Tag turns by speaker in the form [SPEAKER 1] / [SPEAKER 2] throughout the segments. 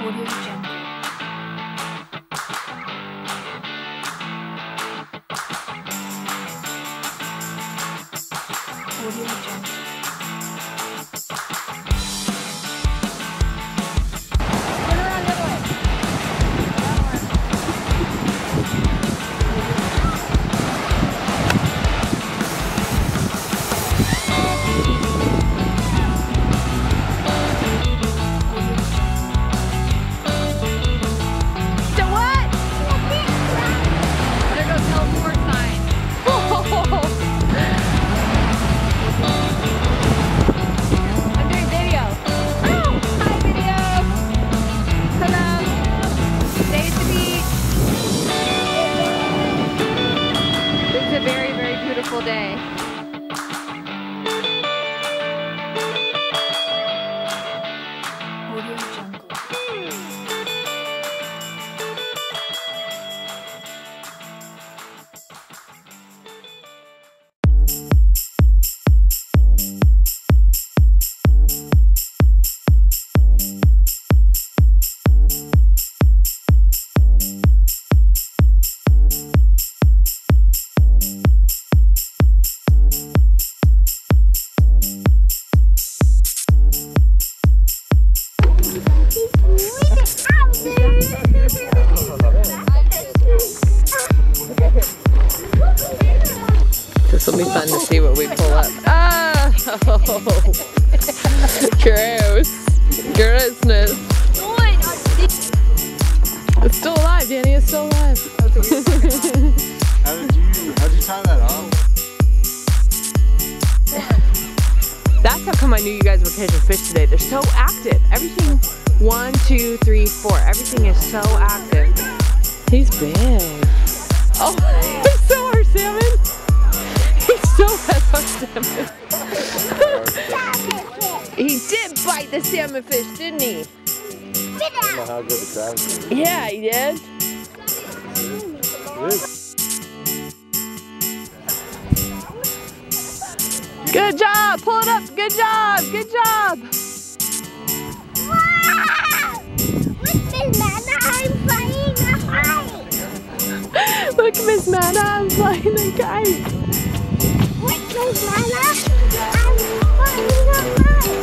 [SPEAKER 1] Day.
[SPEAKER 2] This will be fun to see what we pull up. Oh! Gross. Grossness. It's still alive, Danny. It's still alive.
[SPEAKER 3] How'd you tie that off?
[SPEAKER 2] That's how come I knew you guys were catching fish today. They're so active. Everything, 1, 2, 3, 4. Everything is so active. He's big. Oh, he's so our salmon. He still has our salmon. He did bite the salmon fish, didn't he?
[SPEAKER 3] I don't know how good the crab is.
[SPEAKER 2] Yeah, he did. Good job! Pull it up! Good job! Good job!
[SPEAKER 4] Wow! Look, Miss Manna, I'm flying a kite.
[SPEAKER 2] Look, Miss Manna, I'm flying a kite.
[SPEAKER 4] Look, Miss Manna, I'm flying a kite.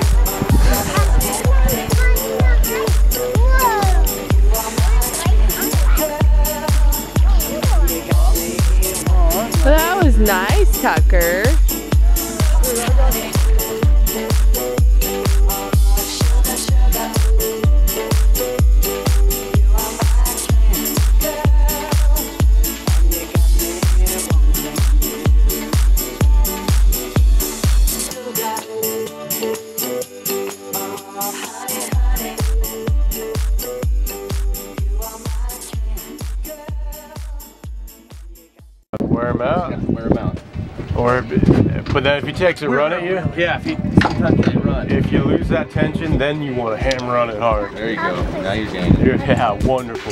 [SPEAKER 2] Well, that was nice, Tucker.
[SPEAKER 3] Wear him out.
[SPEAKER 5] Yeah, wear him out.
[SPEAKER 3] Or, but then if he takes a run at you,
[SPEAKER 5] yeah, sometimes they run.
[SPEAKER 3] if you lose that tension, then you want to hammer on it hard.
[SPEAKER 5] There you go. Now you're gaining.
[SPEAKER 3] Yeah, wonderful.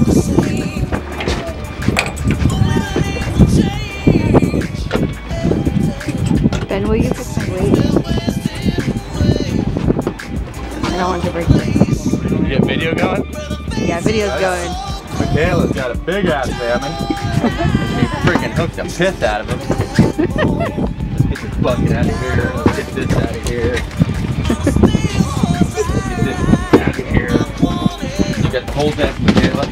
[SPEAKER 1] Ben, will you put some weight? I don't want to break this.
[SPEAKER 3] You get video going?
[SPEAKER 1] Yeah, video's going.
[SPEAKER 3] Michaela's got a big ass salmon.
[SPEAKER 5] He freaking hooked the piss out of him. Let's get this bucket out of here. Let's get this out of here. Get this out of here. You got the whole deck, Michaela.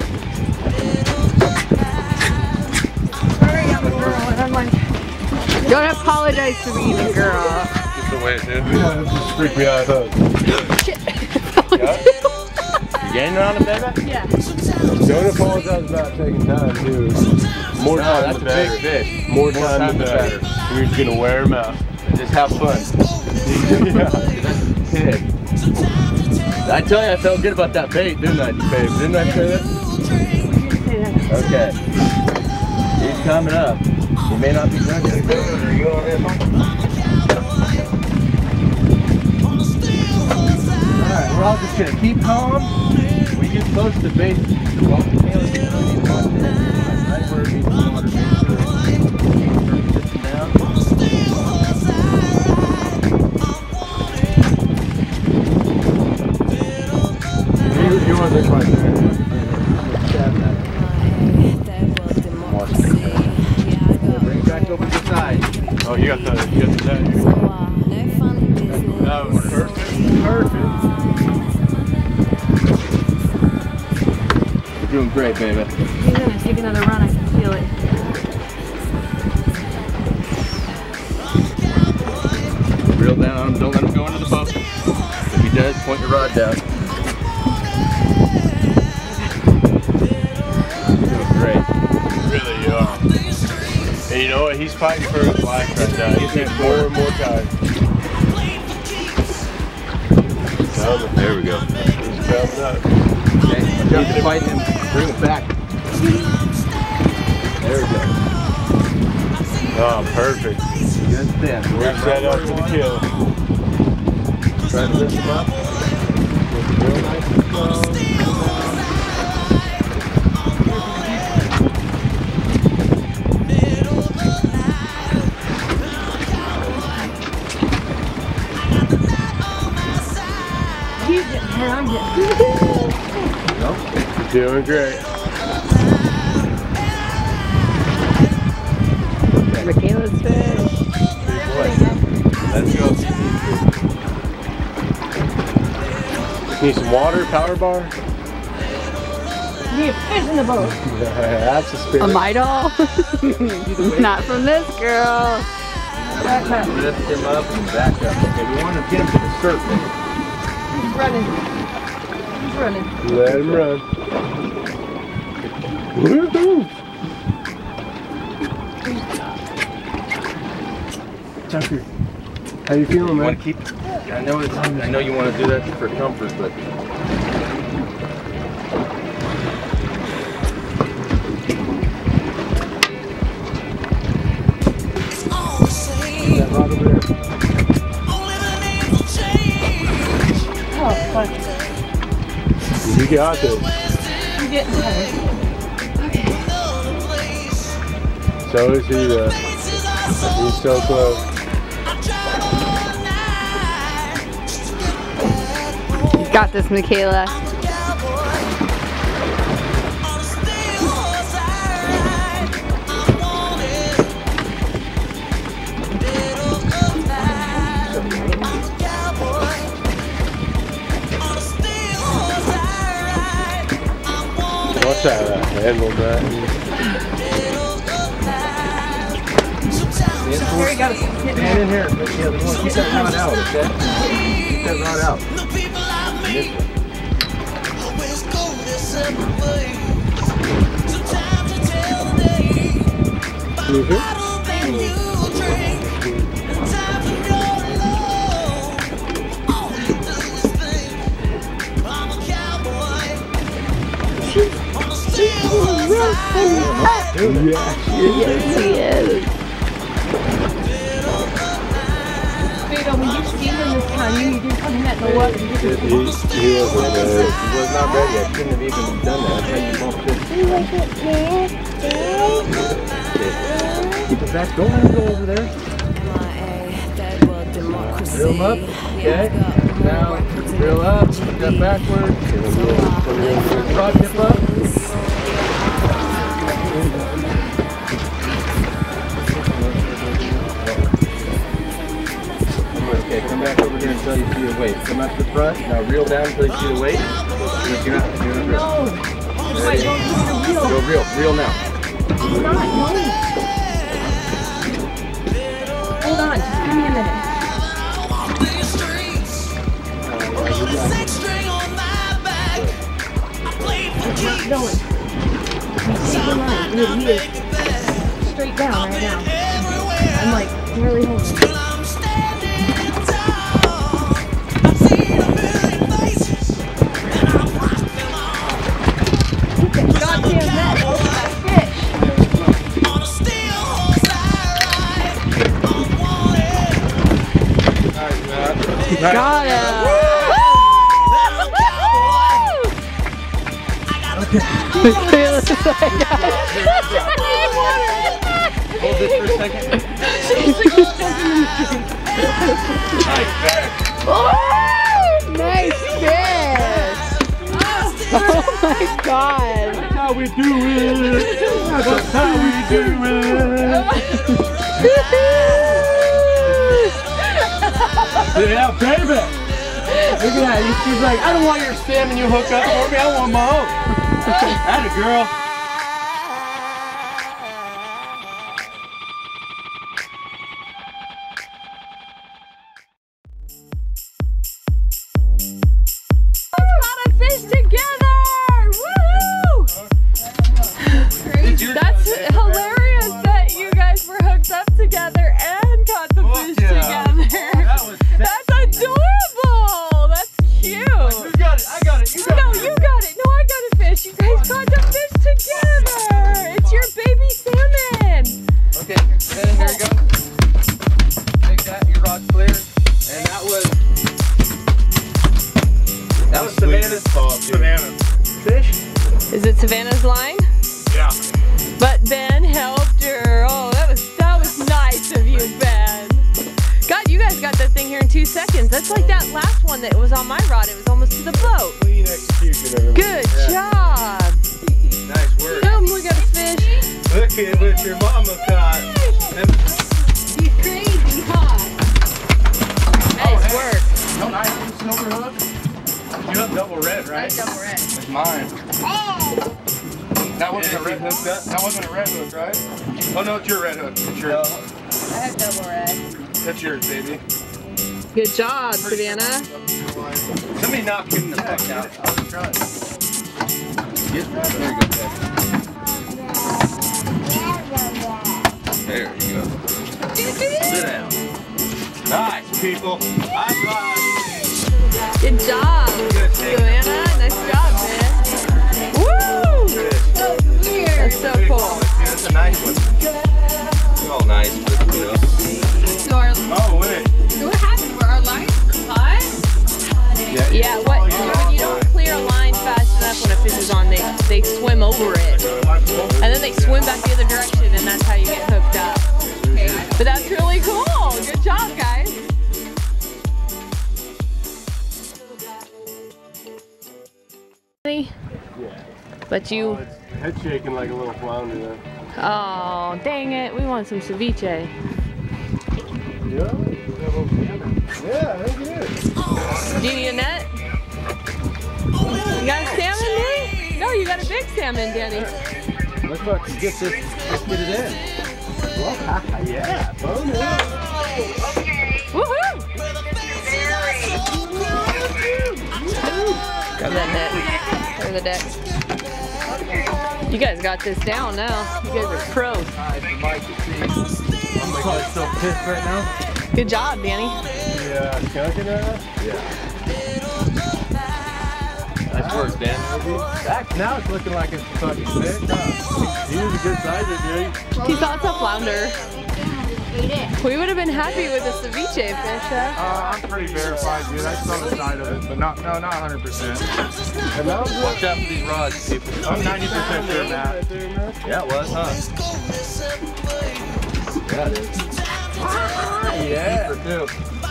[SPEAKER 1] Sorry, I'm a girl, and I'm like, don't apologize to me, the girl.
[SPEAKER 3] Just the way it did. Yeah, it just freaked me out.
[SPEAKER 1] Shit.
[SPEAKER 5] You gaining on him, baby?
[SPEAKER 1] Yeah.
[SPEAKER 3] Don't apologize about taking time, too. More time
[SPEAKER 5] that's
[SPEAKER 3] the
[SPEAKER 5] a
[SPEAKER 3] better.
[SPEAKER 5] big fish.
[SPEAKER 3] More time the better. We're just gonna wear him out.
[SPEAKER 5] Just have fun.
[SPEAKER 3] Yeah.
[SPEAKER 5] Pig. I tell you, I felt good about that bait, didn't I, babe? Didn't I say that? Okay. He's coming up. He may not be done yet. Are you on this one? Alright, we're all just gonna keep calm. We get close to base. Well, the tail is gonna need to watch it. Right where it needs the water. Make sure it's sitting down.
[SPEAKER 3] You want Oh, there's my
[SPEAKER 5] Bring it back over to the side.
[SPEAKER 3] Oh, you got the tag. That was perfect. Perfect.
[SPEAKER 5] You're doing great, baby.
[SPEAKER 1] He's gonna take another run, I can feel it.
[SPEAKER 5] Reel down on him. Don't let him go into the boat. If he does, point your rod down. You're doing great.
[SPEAKER 3] Really, you are. And you know what? He's fighting for his life right now. He's getting more and more tired.
[SPEAKER 5] There we go.
[SPEAKER 3] He's coming up.
[SPEAKER 5] Okay, watch out to fight him. Bring it back. There we go.
[SPEAKER 3] Oh, perfect.
[SPEAKER 5] Good stand.
[SPEAKER 3] We're set up for the kill.
[SPEAKER 5] Try to lift him up. Real nice and slow.
[SPEAKER 1] He's getting hurt, I'm getting hurt.
[SPEAKER 3] Doing great.
[SPEAKER 2] Michaela's fish.
[SPEAKER 5] Let's go.
[SPEAKER 3] Need some water, power bar?
[SPEAKER 1] Need a fish in the boat.
[SPEAKER 3] That's the spirit.
[SPEAKER 2] A Midol? Not from this girl.
[SPEAKER 5] Lift him up and back up. Okay, we want to get him to the surface.
[SPEAKER 1] He's running. He's running.
[SPEAKER 3] Let him run. Woohoo! Tucker, how you feeling,
[SPEAKER 5] You
[SPEAKER 3] man?
[SPEAKER 5] want to keep? I know you want to do that for comfort, but
[SPEAKER 3] That rod over there.
[SPEAKER 1] Oh, fuck.
[SPEAKER 3] You got this.
[SPEAKER 1] I'm getting tired.
[SPEAKER 3] So is he, he's so close.
[SPEAKER 2] Got this, Michaela.
[SPEAKER 3] Watch out, handle that.
[SPEAKER 1] Here, you gotta get
[SPEAKER 5] stand in here. Yeah, we want to keep that rod out, okay? Keep that rod out. This way.
[SPEAKER 2] Yes, he is.
[SPEAKER 1] Fredo, when you see him this time, you need to come in at the water and get
[SPEAKER 3] He wasn't there.
[SPEAKER 5] He was not ready. I shouldn't have even done that. That's how you bumped it. Keep it back. Don't let him go over there. Reel him up. Okay. Now, reel up. Step backward. Rod tip up. Okay, come back over here until you see the weight. Come up to the front. Now reel down until you see the weight. You're not real.
[SPEAKER 1] No. Wait, don't do the
[SPEAKER 5] Go reel. Reel now.
[SPEAKER 1] I'm not, no. Hold on, just give me a minute. It's not going. He's taking line. He is straight down right now. I'm like really holding. Goddamn net. Fish.
[SPEAKER 2] Got it. Michaela's like,
[SPEAKER 5] Hold this for a second.
[SPEAKER 2] nice fish. Oh my god.
[SPEAKER 3] That's how we do it. That's how we do it. Yeah, baby. Look at that. She's like, I don't want your salmon you hook up for me. I want my own. Atta girl.
[SPEAKER 2] That's hilarious that you guys were hooked up together and caught the fish together. That's adorable. That's cute.
[SPEAKER 3] You got it. I got it. You got it.
[SPEAKER 2] No, you got it. No, I got a fish. You guys caught the fish together. It's your baby salmon.
[SPEAKER 5] Okay, then here we go. Take that, your rod's clear. And that was Savannah's fault.
[SPEAKER 3] Savannah. Fish?
[SPEAKER 2] Is it Savannah's line?
[SPEAKER 3] Yeah.
[SPEAKER 2] But Ben helped her. Oh, that was nice of you, Ben. God, you guys got that thing here in 2 seconds. That's like that last one that was on my rod. It was almost to the boat.
[SPEAKER 3] Clean execution, everyone.
[SPEAKER 2] Good job.
[SPEAKER 5] Nice work.
[SPEAKER 2] Boom, we got a fish.
[SPEAKER 3] Look at what your mama caught.
[SPEAKER 1] He's crazy hot.
[SPEAKER 2] Nice work.
[SPEAKER 3] Don't I use silver hook? You have double red, right?
[SPEAKER 1] Double red.
[SPEAKER 5] That's mine.
[SPEAKER 3] That wasn't a red hook. That wasn't a red hook, right? Oh no, it's your red hook. It's yours.
[SPEAKER 1] I have double red.
[SPEAKER 3] That's yours, baby.
[SPEAKER 2] Good job, Savannah.
[SPEAKER 5] Somebody knock him the fuck out.
[SPEAKER 3] I was trying.
[SPEAKER 5] There you go. Sit down. Nice, people. High five.
[SPEAKER 2] Good job, Savannah. Nice job, man. Woo!
[SPEAKER 1] So weird.
[SPEAKER 2] That's so cool.
[SPEAKER 5] That's a nice one. They're all nice, but you know.
[SPEAKER 1] So our,
[SPEAKER 3] Oh wait.
[SPEAKER 1] what happened? Were our lines cut?
[SPEAKER 2] Yeah, when you don't clear a line fast enough when a fish is on, they swim over it. And then they swim back the other direction, and that's how you get hooked up.
[SPEAKER 1] Okay.
[SPEAKER 2] But that's really cool. Good job, guys. But you...
[SPEAKER 3] Oh, it's head shaking like a little flounder there.
[SPEAKER 2] Oh, dang it. We want some ceviche.
[SPEAKER 3] Yeah? Yeah, I think it is.
[SPEAKER 2] Do you need a net? You got a salmon, Danny? No, you got a big salmon, Danny.
[SPEAKER 5] Let's get this. Let's get it in.
[SPEAKER 3] Yeah, bonus.
[SPEAKER 2] Woohoo! Grab that net. Or the deck. You guys got this down now. You guys are pros.
[SPEAKER 3] I'm probably so pissed right now.
[SPEAKER 2] Good job, Danny.
[SPEAKER 3] Yeah, chunking it. Yeah.
[SPEAKER 5] Nice work, Dan.
[SPEAKER 3] Now it's looking like it's fucking thick. He was a good sizer, dude.
[SPEAKER 2] He thought it's a flounder. We would have been happy with a ceviche fish, huh?
[SPEAKER 3] I'm pretty verified, dude. I saw the side of it, but not 100%. And that was
[SPEAKER 5] Watch out for these rods, people.
[SPEAKER 3] I'm 90% sure, Matt.
[SPEAKER 5] Yeah, it was, huh? Yeah, it is.
[SPEAKER 3] Yeah.
[SPEAKER 5] For two.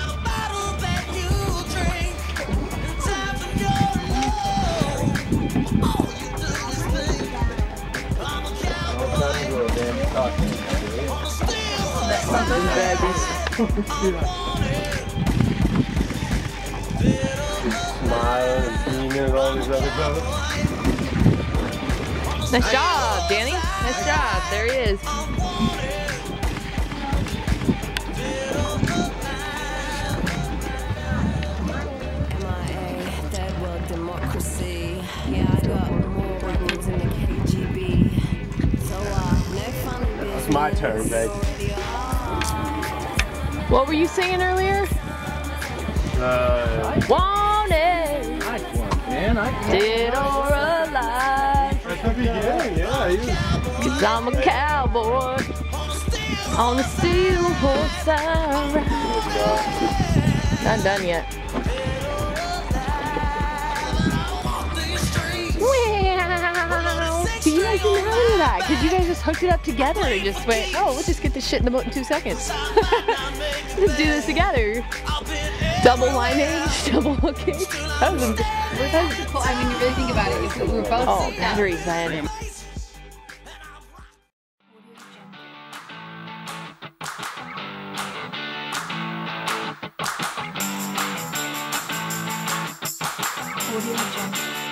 [SPEAKER 3] Smiling and beaming at all these other boats.
[SPEAKER 2] Nice job, Danny. Nice job. There he is.
[SPEAKER 3] It's my turn, baby.
[SPEAKER 2] What were you singing earlier? Want it,
[SPEAKER 5] Nice one, man.
[SPEAKER 2] dead or alive.
[SPEAKER 3] At the beginning, yeah.
[SPEAKER 2] Cause I'm a cowboy on a steel horse I ride. Not done yet. Wow. So you guys didn't have any of that because you guys just hooked it up together and just went, oh, we'll just get this shit in the boat in 2 seconds. Let's do this together. Double lineage, double hooking. That was a,
[SPEAKER 6] Well, I mean, you really think about it. If we were both
[SPEAKER 2] oh, batteries then.
[SPEAKER 6] Audio Jungle.